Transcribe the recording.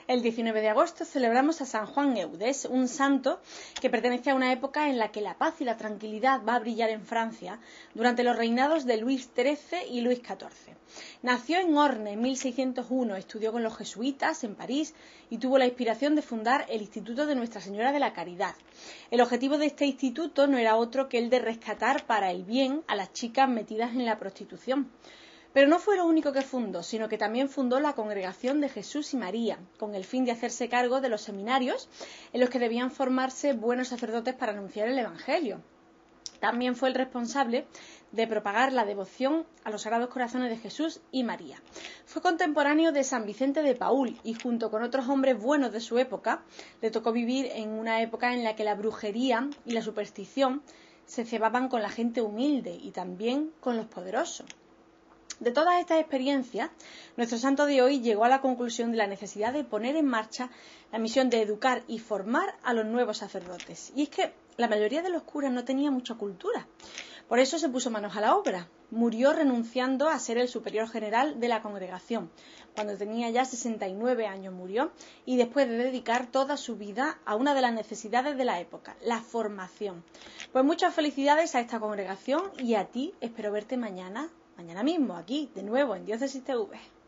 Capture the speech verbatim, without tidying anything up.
El diecinueve de agosto celebramos a San Juan Eudes, un santo que pertenece a una época en la que la paz y la tranquilidad va a brillar en Francia durante los reinados de Luis trece y Luis catorce. Nació en Orne en mil seiscientos uno, estudió con los jesuitas en París y tuvo la inspiración de fundar el Instituto de Nuestra Señora de la Caridad. El objetivo de este instituto no era otro que el de rescatar para el bien a las chicas metidas en la prostitución. Pero no fue lo único que fundó, sino que también fundó la Congregación de Jesús y María, con el fin de hacerse cargo de los seminarios en los que debían formarse buenos sacerdotes para anunciar el Evangelio. También fue el responsable de propagar la devoción a los Sagrados Corazones de Jesús y María. Fue contemporáneo de San Vicente de Paúl y junto con otros hombres buenos de su época, le tocó vivir en una época en la que la brujería y la superstición se cebaban con la gente humilde y también con los poderosos. De todas estas experiencias, nuestro santo de hoy llegó a la conclusión de la necesidad de poner en marcha la misión de educar y formar a los nuevos sacerdotes. Y es que la mayoría de los curas no tenía mucha cultura. Por eso se puso manos a la obra. Murió renunciando a ser el superior general de la congregación. Cuando tenía ya sesenta y nueve años murió, y después de dedicar toda su vida a una de las necesidades de la época, la formación. Pues muchas felicidades a esta congregación y a ti. Espero verte mañana. Mañana mismo, aquí, de nuevo, en Diócesis T V.